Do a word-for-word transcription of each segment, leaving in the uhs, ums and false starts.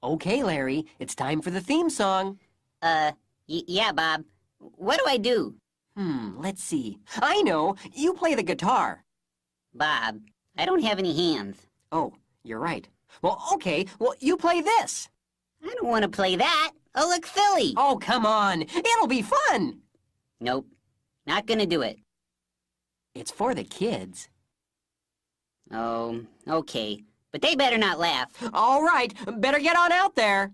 Okay, Larry, it's time for the theme song. Uh, y yeah, Bob. What do I do? Hmm, let's see. I know! You play the guitar. Bob, I don't have any hands. Oh, you're right. Well, okay, well, you play this. I don't want to play that. I'll look silly. Oh, come on. It'll be fun. Nope, not gonna do it. It's for the kids. Oh, okay. But they better not laugh. All right, better get on out there.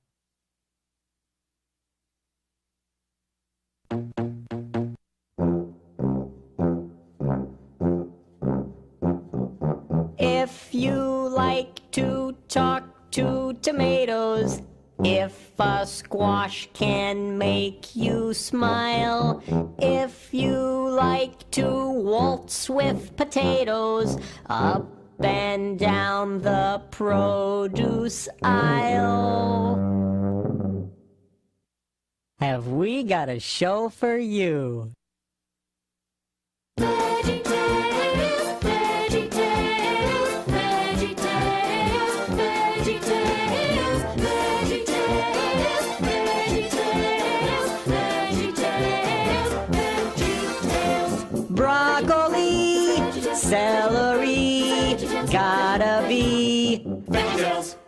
If you like to talk to tomatoes, if a squash can make you smile, if you like to waltz with potatoes, up and down the produce aisle, have we got a show for you? VeggieTales, VeggieTales, VeggieTales, VeggieTales, VeggieTales, VeggieTales, VeggieTales, VeggieTales. Broccoli, celery, gotta be VeggieTales.